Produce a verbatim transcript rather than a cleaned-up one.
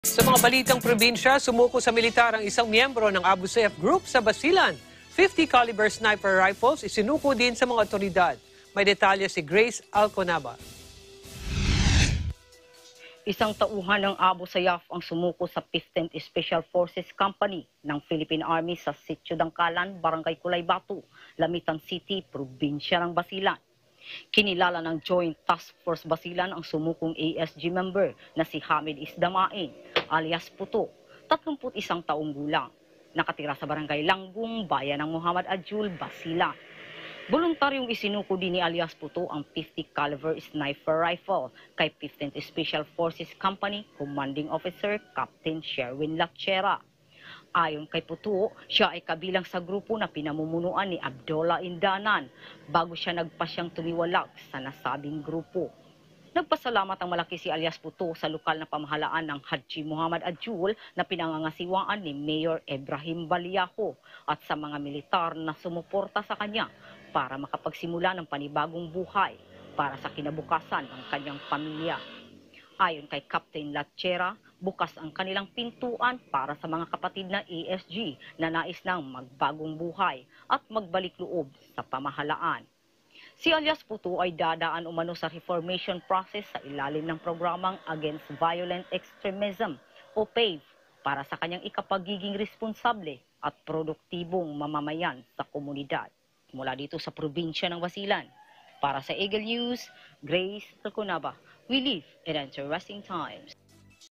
Sa mga balitang probinsya, sumuko sa militar ang isang miyembro ng Abu Sayyaf group sa Basilan. fifty caliber sniper rifles isinuko din sa mga otoridad. May detalye si Grace Alconaba. Isang tauhan ng Abu Sayyaf ang sumuko sa fifteenth Special Forces Company ng Philippine Army sa Sitio Dangkalan, Barangay Culaybatu, Lamitan City, probinsya ng Basilan. Kinilala ng Joint Task Force Basilan ang sumukong A S G member na si Hamid Isdamain alias Puto, tatlumpu't isang taong gulang, nakatira sa Barangay Langgong, bayan ng Muhammad Ajul, Basilan. Voluntaryong isinuko din ni alias Puto ang fifty caliber sniper rifle kay fifteenth Special Forces Company Commanding Officer Captain Sherwin Lachera. Ayon kay Puto, siya ay kabilang sa grupo na pinamumunuan ni Abdullah Indanan bago siya nagpasyang tumiwalak sa nasabing grupo. Nagpasalamat ang malaki si alias Puto sa lokal na pamahalaan ng Haji Muhammad Ajul na pinangangasiwaan ni Mayor Ibrahim Baliaho at sa mga militar na sumuporta sa kanya para makapagsimula ng panibagong buhay para sa kinabukasan ng kanyang pamilya. Ayon kay Captain Lachera, bukas ang kanilang pintuan para sa mga kapatid na A S G na nais nang magbagong buhay at magbalik loob sa pamahalaan. Si alias Puto ay dadaan umano sa reformation process sa ilalim ng programang Against Violent Extremism o P A V para sa kanyang ikapagiging responsable at produktibong mamamayan sa komunidad. Mula dito sa probinsya ng Basilan, para sa Eagle News, Grace Alconaba. We live in interesting times.